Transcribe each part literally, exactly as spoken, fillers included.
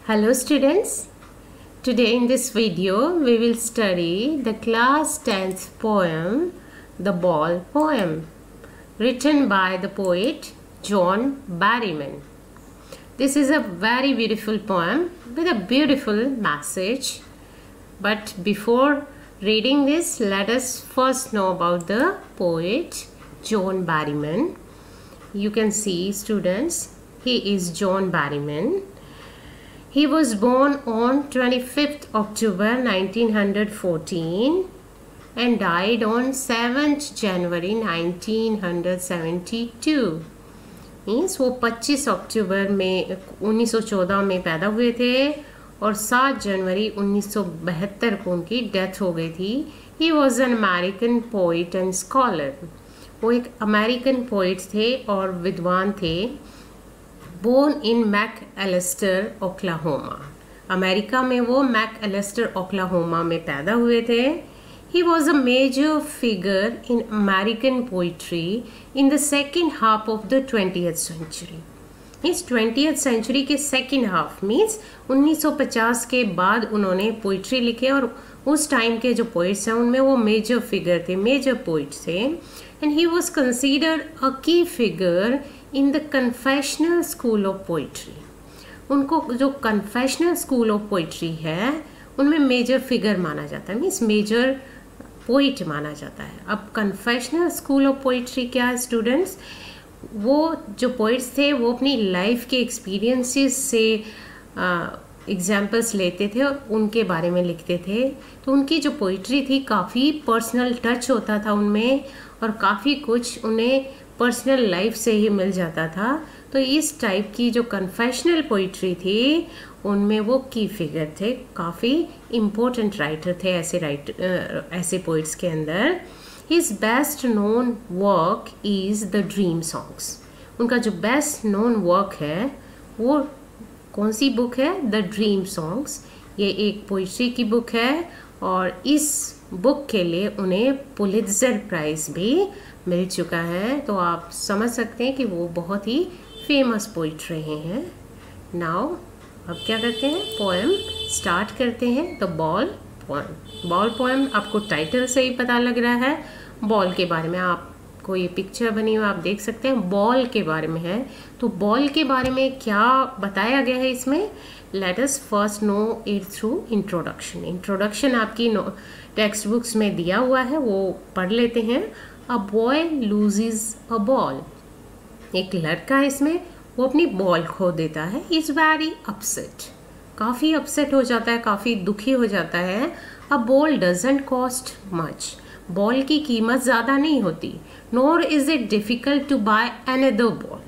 Hello students, today in this video we will study the class tenth poem, The Ball Poem, written by the poet John Berryman. This is a very beautiful poem with a beautiful message. But before reading this, let us first know about the poet John Berryman. You can see students, he is John Berryman. He was born on twenty-fifth October nineteen fourteen and died on seventh January nineteen seventy-two. Means वो पच्चीस अक्टूबर में उन्नीस सौ चौदह में पैदा हुए थे और सात जनवरी उन्नीस सौ बहत्तर को उनकी डेथ हो गई थी. He was an American poet and scholar. वो एक अमेरिकन पोइट थे और विद्वान थे. Born in McAlester Oklahoma. America में वो मैक एलिस्टर ओक्लाहोमा में पैदा हुए थे. He was a major figure in American poetry in the second half of the twentieth century. इस twentieth century के second half means उन्नीस सौ पचास के बाद उन्होंने पोइट्री लिखे और उस टाइम के जो पोइट्स हैं उनमें वो मेजर फिगर थे, मेजर पोइट्स थे. And he was considered a key figure in the confessional school of poetry. उनको जो कन्फेशनल स्कूल ऑफ पोइट्री है उनमें मेजर फिगर माना जाता है, मीन्स मेजर पोइट माना जाता है. अब कन्फेशनल स्कूल ऑफ पोइट्री क्या है स्टूडेंट्स? वो जो पोइट्स थे वो अपनी लाइफ के एक्सपीरियंसेस से एग्जाम्पल्स लेते थे और उनके बारे में लिखते थे. तो उनकी जो पोइट्री थी काफ़ी पर्सनल टच होता था उनमें और काफ़ी कुछ उन्हें पर्सनल लाइफ से ही मिल जाता था. तो इस टाइप की जो कन्फेशनल पोइट्री थी उनमें वो की फिगर थे, काफ़ी इम्पोर्टेंट राइटर थे ऐसे राइटर ऐसे पोइट्स के अंदर. His best known work is the dream songs. उनका जो बेस्ट नोन वर्क है वो कौन सी बुक है? The dream songs. ये एक पोइट्री की बुक है और इस बुक के लिए उन्हें पुलित्ज़र प्राइज़ भी मिल चुका है. तो आप समझ सकते हैं कि वो बहुत ही फेमस पोइट रहे हैं. नाउ अब क्या करते हैं, पोएम स्टार्ट करते हैं. The ball poem. Ball poem आपको टाइटल से ही पता लग रहा है बॉल के बारे में. आपको ये पिक्चर बनी हुई आप देख सकते हैं बॉल के बारे में है. तो बॉल के बारे में क्या बताया गया है इसमें? Let us first know it through introduction. Introduction आपकी टेक्स्ट बुक्स में दिया हुआ है, वो पढ़ लेते हैं. A boy loses a ball. एक लड़का है इसमें, वो अपनी बॉल खो देता है. Is very upset. काफ़ी अपसेट हो जाता है, काफ़ी दुखी हो जाता है. A ball doesn't cost much. Ball की कीमत ज़्यादा नहीं होती. Nor is it difficult to buy another ball.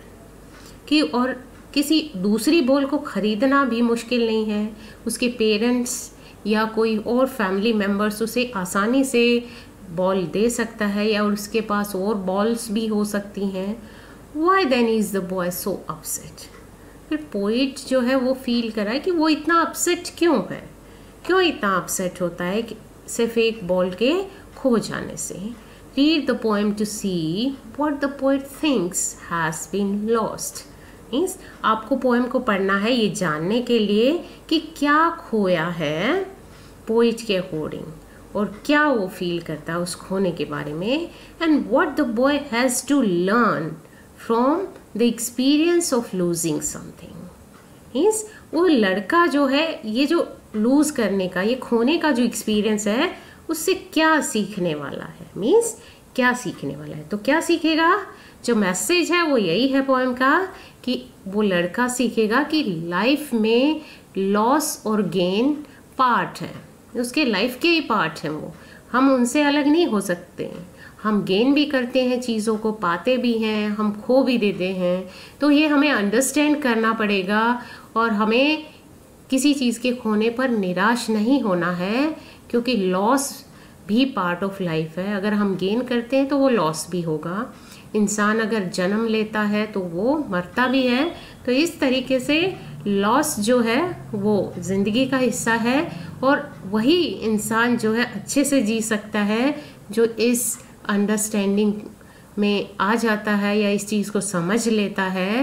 कि और किसी दूसरी बॉल को ख़रीदना भी मुश्किल नहीं है. उसके पेरेंट्स या कोई और फैमिली मेम्बर्स उसे आसानी से बॉल दे सकता है या उसके पास और बॉल्स भी हो सकती हैं. Why then is the boy so upset? फिर पोइट जो है वो फील कर रहा है कि वो इतना अपसेट क्यों है, क्यों इतना अपसेट होता है कि सिर्फ एक बॉल के खो जाने से. Read the poem to see what the poet thinks has been lost. मीन्स आपको पोएम को पढ़ना है ये जानने के लिए कि क्या खोया है पोइट के अकॉर्डिंग और क्या वो फील करता है उस खोने के बारे में. And what the boy has to learn from the experience of losing something. Means वो लड़का जो है ये जो लूज़ करने का, ये खोने का जो एक्सपीरियंस है उससे क्या सीखने वाला है. मीन्स क्या सीखने वाला है. तो क्या सीखेगा? जो मैसेज है वो यही है पोएम का कि वो लड़का सीखेगा कि लाइफ में लॉस और गेन पार्ट है, उसके लाइफ के ही पार्ट हैं. वो हम उनसे अलग नहीं हो सकते. हम गेन भी करते हैं, चीज़ों को पाते भी हैं, हम खो भी देते हैं. तो ये हमें अंडरस्टैंड करना पड़ेगा और हमें किसी चीज़ के खोने पर निराश नहीं होना है क्योंकि लॉस भी पार्ट ऑफ लाइफ है. अगर हम गेन करते हैं तो वो लॉस भी होगा. इंसान अगर जन्म लेता है तो वो मरता भी है. तो इस तरीके से लॉस जो है वो ज़िंदगी का हिस्सा है और वही इंसान जो है अच्छे से जी सकता है जो इस अंडरस्टैंडिंग में आ जाता है या इस चीज़ को समझ लेता है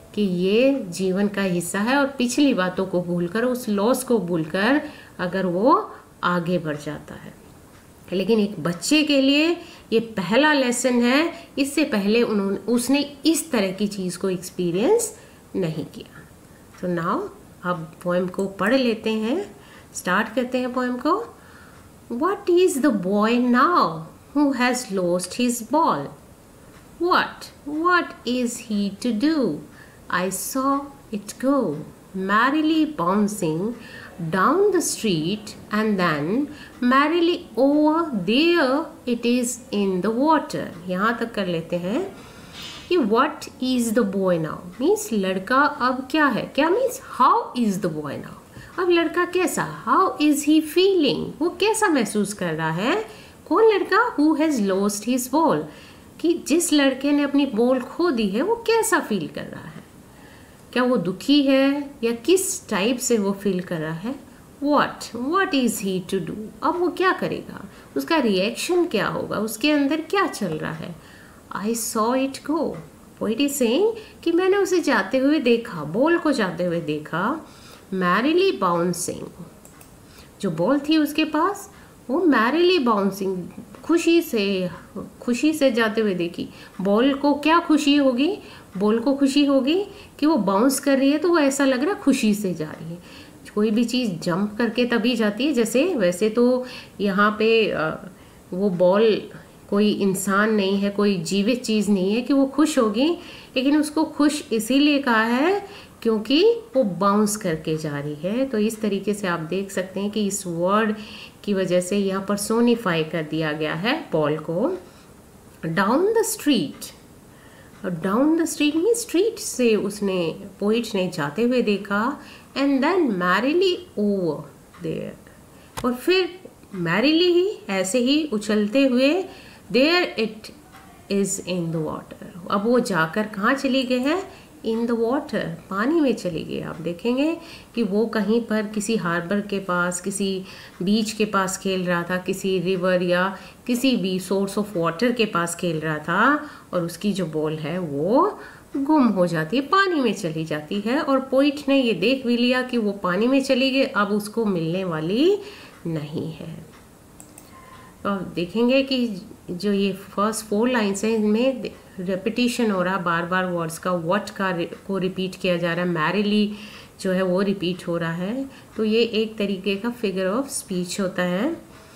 कि ये जीवन का हिस्सा है और पिछली बातों को भूलकर, उस लॉस को भूलकर अगर वो आगे बढ़ जाता है। लेकिन एक बच्चे के लिए ये पहला लेसन है, इससे पहले उन्होंने उसने इस तरह की चीज़ को एक्सपीरियंस नहीं किया। तो नाउ अब पोएम को पढ़ लेते हैं, स्टार्ट करते हैं पोएम को। What is the boy now who has lost his ball? What, what is he to do? I saw it go, merrily bouncing down the street, and then merrily over there it is in the water. यहाँ तक कर लेते हैं कि what is the boy now means लड़का अब क्या है, क्या means how is the boy now, अब लड़का कैसा, हाउ इज ही फीलिंग, वो कैसा महसूस कर रहा है। कौन लड़का, who has lost his ball, कि जिस लड़के ने अपनी बॉल खो दी है वो कैसा फील कर रहा है, क्या वो दुखी है या किस टाइप से वो फील कर रहा है। What what is he to do, अब वो क्या करेगा, उसका रिएक्शन क्या होगा, उसके अंदर क्या चल रहा है। I saw it go, poet is saying कि मैंने उसे जाते हुए देखा, बॉल को जाते हुए देखा। मैरिली बाउंसिंग, जो बॉल थी उसके पास वो मैरिली बाउंसिंग, खुशी से खुशी से जाते हुए देखी। बॉल को क्या खुशी होगी, बॉल को खुशी होगी कि वो बाउंस कर रही है, तो वो ऐसा लग रहा है खुशी से जा रही है। कोई भी चीज़ जंप करके तभी जाती है, जैसे वैसे तो यहाँ पे वो बॉल कोई इंसान नहीं है, कोई जीवित चीज़ नहीं है कि वो खुश होगी, लेकिन उसको खुश इसीलिए कहा है क्योंकि वो बाउंस करके जा रही है। तो इस तरीके से आप देख सकते हैं कि इस वर्ड की वजह से यहाँ पर सोनिफाई कर दिया गया है बॉल को। Down the street, down the street में स्ट्रीट से उसने पोइट ने जाते हुए देखा। And then merrily over there, और फिर मैरिली ही ऐसे ही उछलते हुए there it is in the water, अब वो जाकर कहाँ चली गए हैं, इन द वाटर, पानी में चली गई। आप देखेंगे कि वो कहीं पर किसी हार्बर के पास, किसी बीच के पास खेल रहा था, किसी रिवर या किसी भी सोर्स ऑफ वाटर के पास खेल रहा था, और उसकी जो बॉल है वो गुम हो जाती है, पानी में चली जाती है। और पोइट ने ये देख भी लिया कि वो पानी में चली गई, अब उसको मिलने वाली नहीं है। तो आप देखेंगे कि जो ये फर्स्ट फोर लाइन्स हैं इनमें रेपिटेशन हो रहा, बार बार वर्ड्स का व्हाट का को रिपीट किया जा रहा है, मैरिली जो है वो रिपीट हो रहा है। तो ये एक तरीके का फिगर ऑफ स्पीच होता है।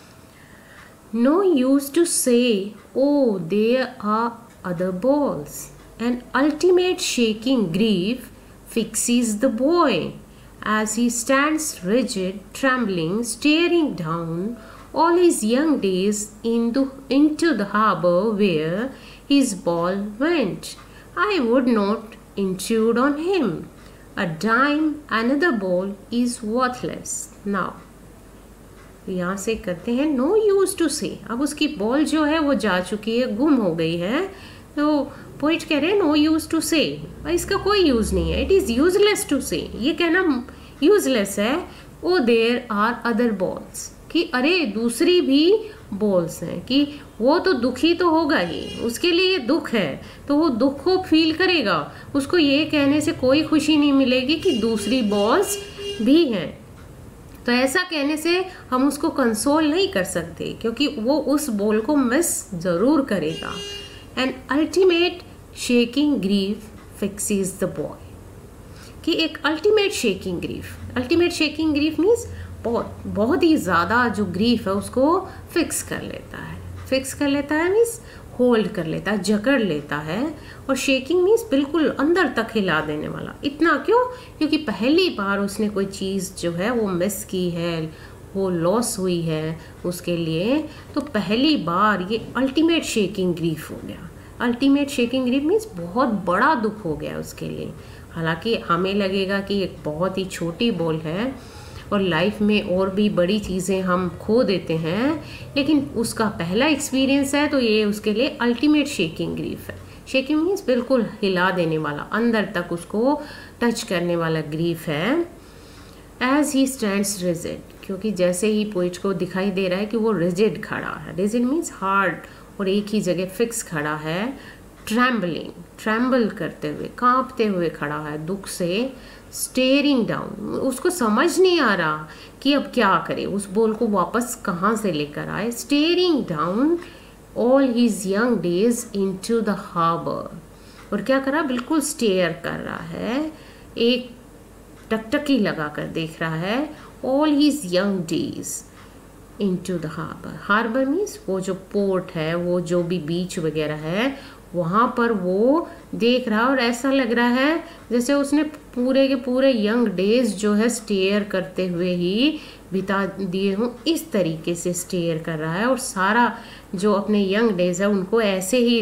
No use to say O there are other balls, an ultimate shaking grief fixes the boy as he stands rigid trembling staring down all his young days into, into the harbor where his ball went. I would not intrude on him. A dime, another ball is worthless. Now, यहाँ से करते हैं no use to say. अब उसकी ball जो है वो जा चुकी है, गुम हो गई है, तो पोइट कह रहे हैं no use to say, इसका कोई यूज़ नहीं है, it is useless to say, ये कहना यूजलेस है। oh there are other balls, कि अरे दूसरी भी बॉल्स हैं, कि वो तो दुखी तो होगा ही, उसके लिए ये दुख है तो वो दुख को फील करेगा, उसको ये कहने से कोई खुशी नहीं मिलेगी कि दूसरी बॉल्स भी हैं। तो ऐसा कहने से हम उसको कंसोल नहीं कर सकते, क्योंकि वो उस बॉल को मिस ज़रूर करेगा। And ultimate shaking grief fixes the boy, कि एक ultimate shaking grief, ultimate shaking grief means बहुत बहुत ही ज़्यादा जो ग्रीफ है उसको फिक्स कर लेता है, फिक्स कर लेता है मीन्स होल्ड कर लेता है, जकड़ लेता है। और शेकिंग मीन्स बिल्कुल अंदर तक हिला देने वाला। इतना क्यों, क्योंकि पहली बार उसने कोई चीज़ जो है वो मिस की है, वो लॉस हुई है उसके लिए, तो पहली बार ये अल्टीमेट शेकिंग ग्रीफ हो गया। अल्टीमेट शेकिंग ग्रीफ मीन्स बहुत बड़ा दुख हो गया उसके लिए। हालांकि हमें लगेगा कि एक बहुत ही छोटी बॉल है और लाइफ में और भी बड़ी चीज़ें हम खो देते हैं, लेकिन उसका पहला एक्सपीरियंस है तो ये उसके लिए अल्टीमेट शेकिंग ग्रीफ है। शेकिंग मीन्स बिल्कुल हिला देने वाला, अंदर तक उसको टच करने वाला ग्रीफ है। एज ही स्टैंड्स रिजिड, क्योंकि जैसे ही पोइट को दिखाई दे रहा है कि वो रिजिड खड़ा है, रिजिड मीन्स हार्ड और एक ही जगह फिक्स खड़ा है, ट्रैम्बलिंग, ट्रैम्बल करते हुए, कांपते हुए खड़ा है दुख से। स्टेयरिंग डाउन, उसको समझ नहीं आ रहा कि अब क्या करे, उस बॉल को वापस कहाँ से लेकर आए। Staring down all his young days into the harbour, और क्या कर रहा, बिल्कुल स्टेयर कर रहा है, एक टकटकी लगा कर देख रहा है। All his young days into the harbour, harbour means वो जो पोर्ट है, वो जो भी बीच वगैरह है, वहाँ पर वो देख रहा, और ऐसा लग रहा है जैसे उसने पूरे के पूरे यंग डेज जो है स्टेयर करते हुए ही बिता दिए हों। इस तरीके से स्टेयर कर रहा है, और सारा जो अपने यंग डेज है उनको ऐसे ही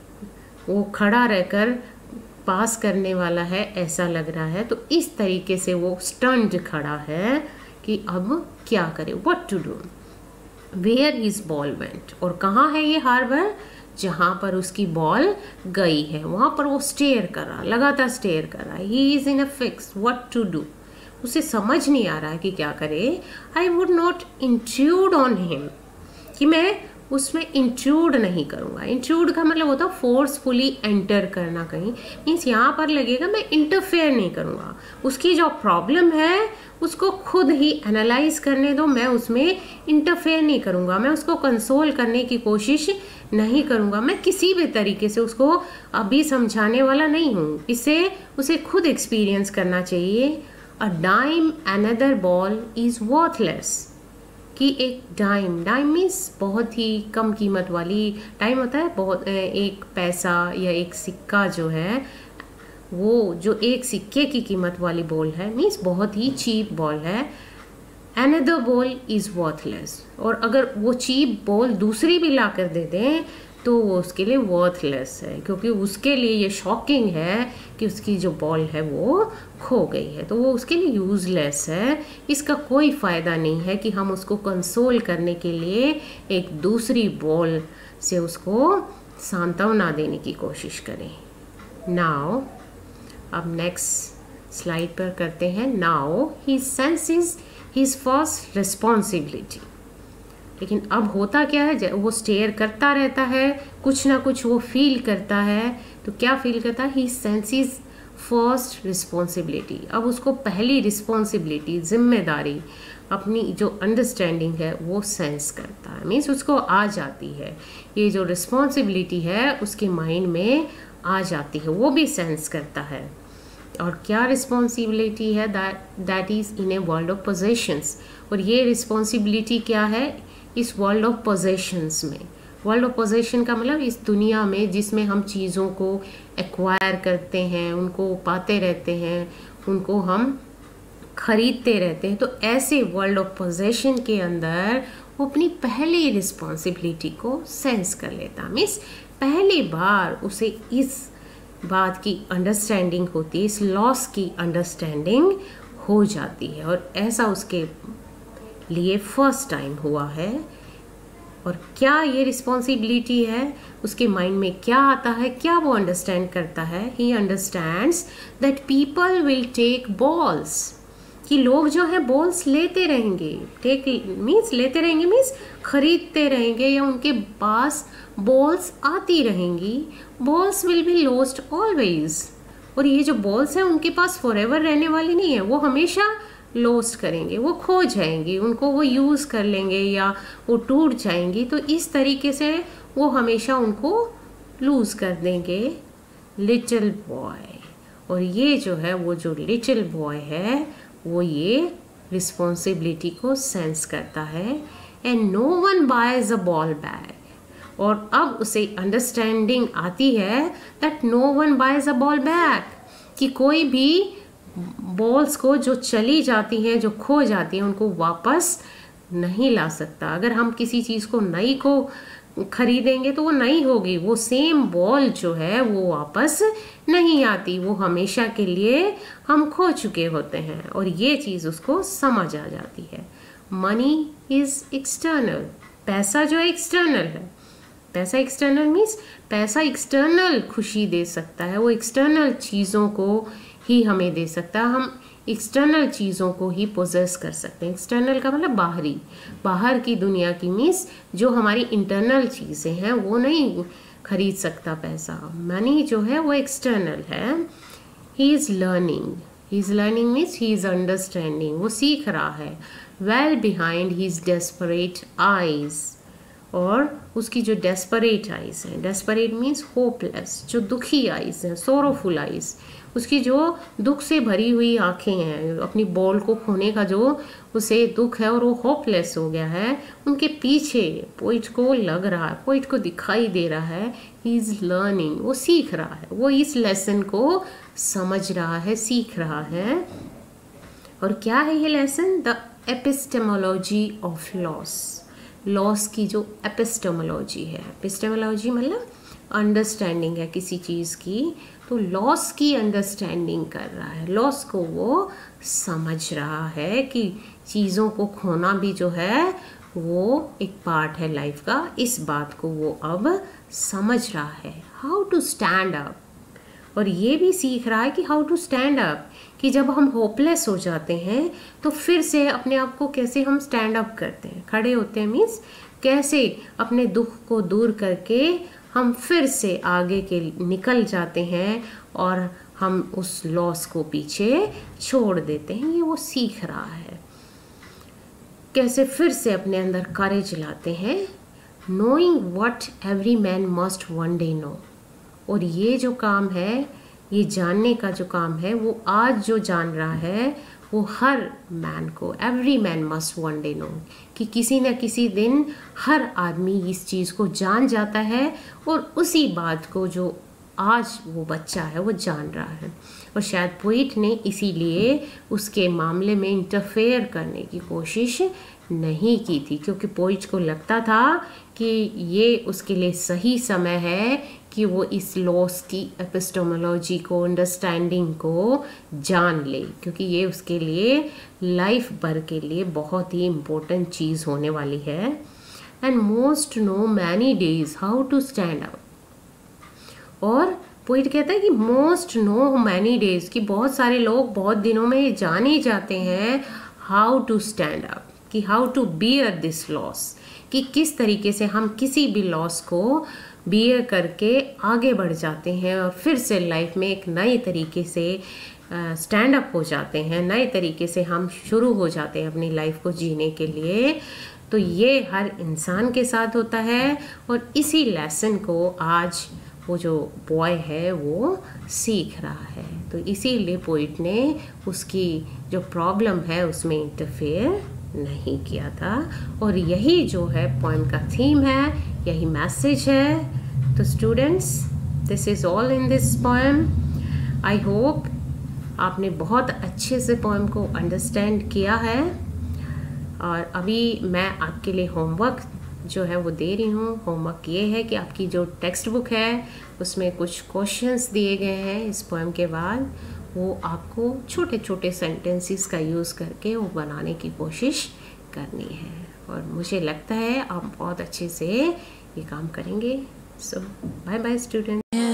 वो खड़ा रहकर पास करने वाला है, ऐसा लग रहा है। तो इस तरीके से वो स्टंट खड़ा है कि अब क्या करे, what to do. Where his ball went, और कहाँ है ये हार्बर, जहाँ पर उसकी बॉल गई है, वहाँ पर वो स्टेयर कर रहा, लगातार स्टेयर कर रहा है। He is in a fix, what to do, उसे समझ नहीं आ रहा है कि क्या करे। I would not intrude on him, कि मैं उसमें इंट्रूड नहीं करूँगा। इंट्रूड का मतलब होता है फोर्सफुली एंटर करना कहीं, मीन्स यहाँ पर लगेगा मैं इंटरफेयर नहीं करूँगा। उसकी जो प्रॉब्लम है उसको खुद ही एनालाइज करने दो, मैं उसमें इंटरफेयर नहीं करूँगा, मैं उसको कंसोल करने की कोशिश नहीं करूँगा, मैं किसी भी तरीके से उसको अभी समझाने वाला नहीं हूँ। इसे उसे खुद एक्सपीरियंस करना चाहिए। A dime another ball is worthless, कि एक डाइम, डाइम मीन्स बहुत ही कम कीमत वाली, डाइम होता है बहुत, एक पैसा या एक सिक्का जो है, वो जो एक सिक्के की कीमत वाली बॉल है, मीन्स बहुत ही चीप बॉल है। अनदर बॉल इज़ वर्थलेस, और अगर वो चीप बॉल दूसरी भी ला कर दे दें तो वो उसके लिए वर्थलेस है, क्योंकि उसके लिए ये शॉकिंग है कि उसकी जो बॉल है वो खो गई है, तो वो उसके लिए यूज़लेस है। इसका कोई फ़ायदा नहीं है कि हम उसको कंसोल करने के लिए एक दूसरी बॉल से उसको सांत्वना देने की कोशिश करें। नाउ अब नेक्स्ट स्लाइड पर करते हैं। Now he senses his first responsibility, लेकिन अब होता क्या है, वो स्टेयर करता रहता है, कुछ ना कुछ वो फील करता है। तो क्या फील करता है, ही सेंसेस फर्स्ट रिस्पॉन्सिबिलिटी, अब उसको पहली रिस्पॉन्सिबिलिटी, जिम्मेदारी, अपनी जो अंडरस्टैंडिंग है वो सेंस करता है, मीन्स उसको आ जाती है, ये जो रिस्पॉन्सिबिलिटी है उसके माइंड में आ जाती है, वो भी सेंस करता है। और क्या रिस्पॉन्सिबिलिटी है, that that is in a world of possessions, और ये रिस्पॉन्सिबिलिटी क्या है, इस वर्ल्ड ऑफ पोजेशंस में। वर्ल्ड ऑफ पोजेशन का मतलब इस दुनिया में जिसमें हम चीज़ों को एक्वायर करते हैं, उनको पाते रहते हैं, उनको हम खरीदते रहते हैं, तो ऐसे वर्ल्ड ऑफ पोजेशन के अंदर वो अपनी पहली रिस्पॉन्सिबिलिटी को सेंस कर लेता। मीन्स पहली बार उसे इस बात की अंडरस्टैंडिंग होती है, इस लॉस की अंडरस्टैंडिंग हो जाती है, और ऐसा उसके लिए फर्स्ट टाइम हुआ है। और क्या ये रिस्पॉन्सिबिलिटी है, उसके माइंड में क्या आता है, क्या वो अंडरस्टैंड करता है। He understands that people will take balls, कि लोग जो हैं बॉल्स लेते रहेंगे, टेक मीन्स लेते रहेंगे मीन्स खरीदते रहेंगे, या उनके पास बॉल्स आती रहेंगी। Balls will be lost always, और ये जो बॉल्स हैं उनके पास फॉरएवर रहने वाली नहीं है, वो हमेशा लॉस्ट करेंगे, वो खो जाएंगी, उनको वो यूज़ कर लेंगे या वो टूट जाएंगी, तो इस तरीके से वो हमेशा उनको लूज़ कर देंगे। लिटिल बॉय, और ये जो है वो जो लिटिल बॉय है वो ये रिस्पॉन्सिबिलिटी को सेंस करता है। And no one buys a ball back, और अब उसे अंडरस्टैंडिंग आती है that no one buys a ball back, कि कोई भी बॉल्स को जो चली जाती हैं, जो खो जाती हैं, उनको वापस नहीं ला सकता। अगर हम किसी चीज़ को नई को खरीदेंगे तो वो नई होगी, वो सेम बॉल जो है वो वापस नहीं आती, वो हमेशा के लिए हम खो चुके होते हैं, और ये चीज़ उसको समझ आ जाती है। मनी इज़ एक्सटर्नल, पैसा जो है एक्सटर्नल है। पैसा एक्सटर्नल मीन्स पैसा एक्सटर्नल खुशी दे सकता है, वो एक्सटर्नल चीज़ों को ही हमें दे सकता है। हम एक्सटर्नल चीज़ों को ही पोजेस कर सकते हैं। एक्सटर्नल का मतलब बाहरी, बाहर की दुनिया की, मीन्स जो हमारी इंटरनल चीज़ें हैं वो नहीं खरीद सकता पैसा। मनी जो है वो एक्सटर्नल है। He is learning, he is learning means he is understanding, वो सीख रहा है। Well behind his desperate eyes, और उसकी जो डेस्परेट आईज हैं, डेस्परेट मीन्स होपलेस, जो दुखी आईज हैं, सोरोफुल आईज, उसकी जो दुख से भरी हुई आंखें हैं, अपनी बॉल को खोने का जो उसे दुख है और वो होपलेस हो गया है, उनके पीछे पोइट को लग रहा है, पोइट को दिखाई दे रहा है, ही इज़ लर्निंग, वो सीख रहा है, वो इस लेसन को समझ रहा है, सीख रहा है। और क्या है ये lesson? The epistemology of loss, loss की जो एपिस्टेमोलॉजी है, एपिस्टेमोलॉजी मतलब अंडरस्टैंडिंग है किसी चीज़ की, तो लॉस की अंडरस्टैंडिंग कर रहा है, लॉस को वो समझ रहा है कि चीज़ों को खोना भी जो है वो एक पार्ट है लाइफ का, इस बात को वो अब समझ रहा है। हाउ टू स्टैंड अप, और ये भी सीख रहा है कि हाउ टू स्टैंड अप, कि जब हम होपलेस हो जाते हैं तो फिर से अपने आप को कैसे हम स्टैंड अप करते हैं, खड़े होते हैं, मीन्स कैसे अपने दुख को दूर करके हम फिर से आगे के निकल जाते हैं और हम उस लॉस को पीछे छोड़ देते हैं। ये वो सीख रहा है कैसे फिर से अपने अंदर करेज लाते हैं। Knowing what every man must one day know, और ये जो काम है, ये जानने का जो काम है, वो आज जो जान रहा है वो हर मैन को, every man must one day know, कि किसी न किसी दिन हर आदमी इस चीज़ को जान जाता है और उसी बात को जो आज वो बच्चा है वो जान रहा है। और शायद पोइट ने इसीलिए उसके मामले में इंटरफेयर करने की कोशिश नहीं की थी, क्योंकि पोइट को लगता था कि ये उसके लिए सही समय है कि वो इस लॉस की एपिस्टेमोलॉजी को, अंडरस्टैंडिंग को जान ले, क्योंकि ये उसके लिए लाइफ भर के लिए बहुत ही इम्पोर्टेंट चीज़ होने वाली है। And most know many days how to stand up, और पोइट कहता है कि मोस्ट नो मैनी डेज, कि बहुत सारे लोग बहुत दिनों में ये जान ही जाते हैं हाउ टू स्टैंड अप, कि how to bear this loss, कि किस तरीके से हम किसी भी लॉस को बियर करके आगे बढ़ जाते हैं और फिर से लाइफ में एक नए तरीके से स्टैंड अप हो जाते हैं, नए तरीके से हम शुरू हो जाते हैं अपनी लाइफ को जीने के लिए। तो ये हर इंसान के साथ होता है, और इसी लेसन को आज वो जो बॉय है वो सीख रहा है। तो इसीलिए पोइट ने उसकी जो प्रॉब्लम है उसमें इंटरफेयर नहीं किया था, और यही जो है पोएम का थीम है, यही मैसेज है। तो students, this is all in this poem. I hope आपने बहुत अच्छे से पोएम को अंडरस्टैंड किया है, और अभी मैं आपके लिए होमवर्क जो है वो दे रही हूँ। होमवर्क ये है कि आपकी जो टेक्स्ट बुक है उसमें कुछ क्वेश्चंस दिए गए हैं इस पोएम के बाद, वो आपको छोटे छोटे सेंटेंसेस का यूज़ करके वो बनाने की कोशिश करनी है, और मुझे लगता है आप बहुत अच्छे से ये काम करेंगे। So bye bye student.